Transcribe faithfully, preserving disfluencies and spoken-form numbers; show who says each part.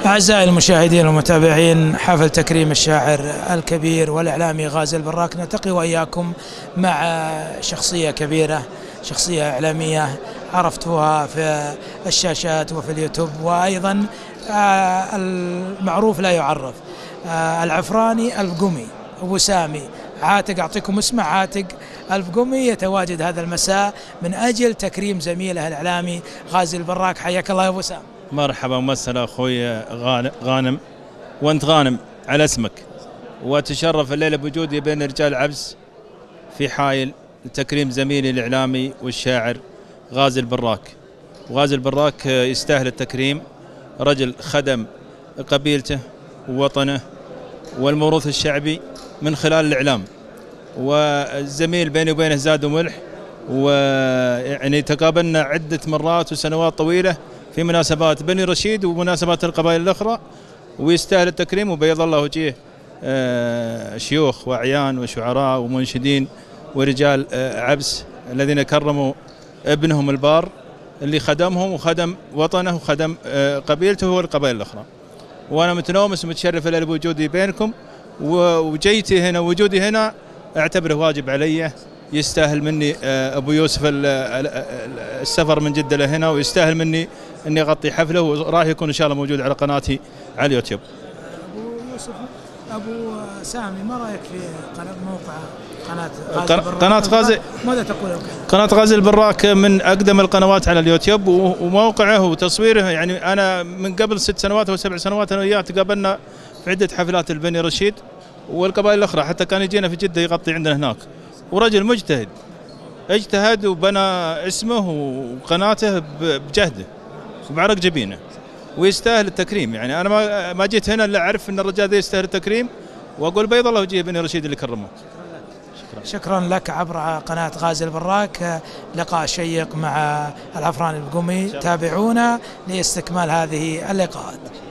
Speaker 1: أعزائي المشاهدين والمتابعين، حفل تكريم الشاعر الكبير والإعلامي غازي البراك، نلتقي وإياكم مع شخصية كبيرة، شخصية إعلامية عرفتوها في الشاشات وفي اليوتيوب، وأيضا المعروف لا يعرف، العفراني البقمي أبو سامي عاتق. أعطيكم اسمه عاتق البقمي، يتواجد هذا المساء من أجل تكريم زميله الإعلامي غازي البراك. حياك الله يا أبو سامي.
Speaker 2: مرحبا ومسهلا أخوي غانم، وأنت غانم على اسمك، وتشرف الليلة بوجودي بين رجال عبس في حائل لتكريم زميلي الإعلامي والشاعر غازي البراك. وغازي البراك يستاهل التكريم، رجل خدم قبيلته ووطنه والموروث الشعبي من خلال الإعلام، والزميل بيني وبينه زاد وملح، ويعني تقابلنا عدة مرات وسنوات طويلة في مناسبات بني رشيد ومناسبات القبائل الأخرى، ويستاهل التكريم. وبيض الله وجهه شيوخ وأعيان وشعراء ومنشدين ورجال عبس الذين كرموا ابنهم البار اللي خدمهم وخدم وطنه وخدم قبيلته والقبائل الأخرى. وأنا متنومس ومتشرف الليلة بوجودي بينكم، وجيتي هنا ووجودي هنا أعتبره واجب علي. يستاهل مني أبو يوسف السفر من جدة لهنا، ويستاهل مني أني أغطي حفله، وراح يكون إن شاء الله موجود على قناتي على اليوتيوب.
Speaker 1: أبو يوسف، أبو سامي، ما رأيك في قناة موقع قناة غازي البراك؟
Speaker 2: قناة غازي
Speaker 1: ماذا تقول؟
Speaker 2: قناة غازي البراك من أقدم القنوات على اليوتيوب، وموقعه وتصويره يعني أنا من قبل ست سنوات أو سبع سنوات أنا وياه تقابلنا في عدة حفلات البني رشيد والقبائل الأخرى، حتى كان يجينا في جدة يغطي عندنا هناك. ورجل مجتهد، اجتهد وبنى اسمه وقناته بجهده وبعرق جبينه، ويستاهل التكريم. يعني انا ما ما جيت هنا الا اعرف ان الرجال ذا يستاهل التكريم، واقول بيض الله وجهه بني رشيد اللي كرمه.
Speaker 1: شكرا شكرا لك عبر قناة غازي البراك. لقاء شيق مع العفراني البقمي، تابعونا لاستكمال هذه اللقاءات.